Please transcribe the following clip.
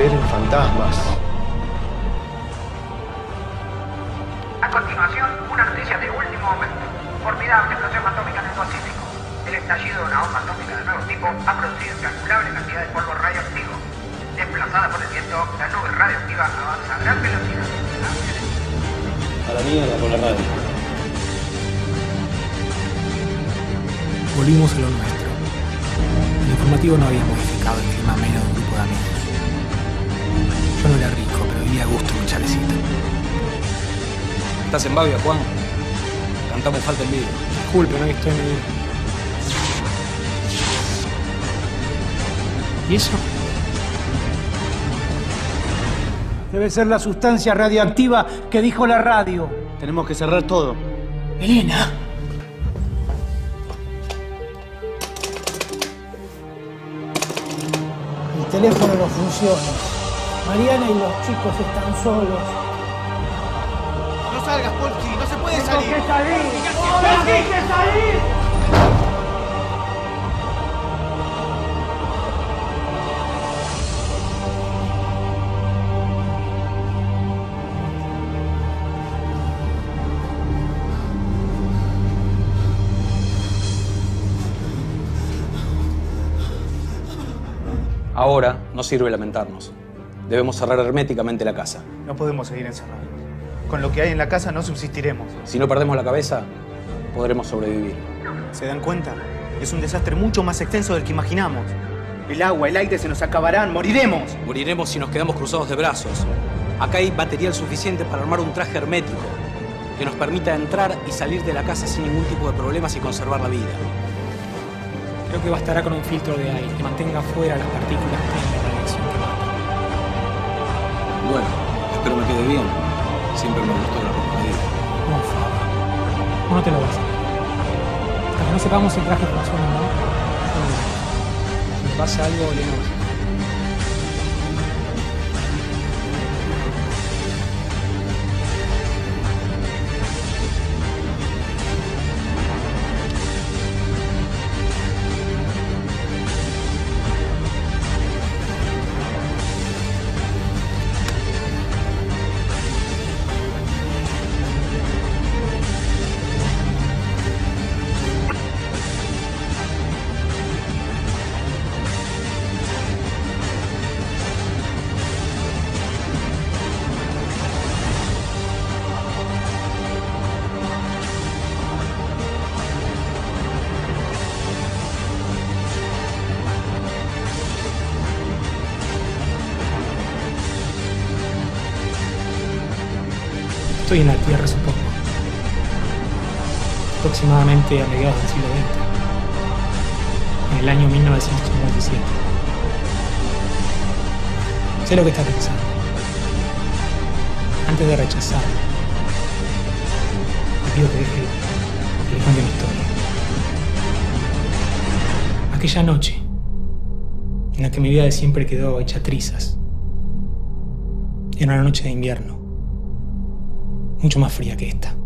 creer en fantasmas. A continuación, una noticia de último momento. Formidable explosión atómica en el Pacífico. El estallido de una bomba atómica de nuevo tipo ha producido incalculable cantidad de polvo radioactivo. Desplazada por el viento, la nube radioactiva avanza a gran velocidad. A la mierda con la radio. Volvimos a lo nuestro. El informativo no había modificado el clima ameno de un grupo de amigos. Yo no era rico, pero vivía a gusto en mi chalecito. ¿Estás en Bavia, Juan? Cantamos Falta en Vivo. Disculpe, no estoy en mi vida. ¿Y eso? Debe ser la sustancia radioactiva que dijo la radio. Tenemos que cerrar todo. Elena. El teléfono no funciona. Mariana y los chicos están solos. No salgas, Polski, no se puede salir. ¡Tengo que salir! ¡Tengo que salir! Ahora no sirve lamentarnos. Debemos cerrar herméticamente la casa. No podemos seguir encerrados. Con lo que hay en la casa no subsistiremos. Si no perdemos la cabeza, podremos sobrevivir. ¿Se dan cuenta? Es un desastre mucho más extenso del que imaginamos. El agua, el aire se nos acabarán, moriremos. Moriremos si nos quedamos cruzados de brazos. Acá hay material suficiente para armar un traje hermético que nos permita entrar y salir de la casa sin ningún tipo de problemas y conservar la vida. Creo que bastará con un filtro de aire que mantenga fuera las partículas que tienen la radiación que mata. Bueno, espero me quede bien. Siempre me gustó la ropa de vida. No, Faba. No te lo vas a hacer. Hasta que no sepamos si el traje funciona o no. Si me pasa algo, le no. Estoy en la Tierra, supongo. Aproximadamente a mediados del siglo XX. En el año 1957. Sé lo que está pensando. Antes de rechazarme, le pido que deje que le cuente mi historia. Aquella noche, en la que mi vida de siempre quedó hecha trizas, era una noche de invierno. Mucho más fría que esta.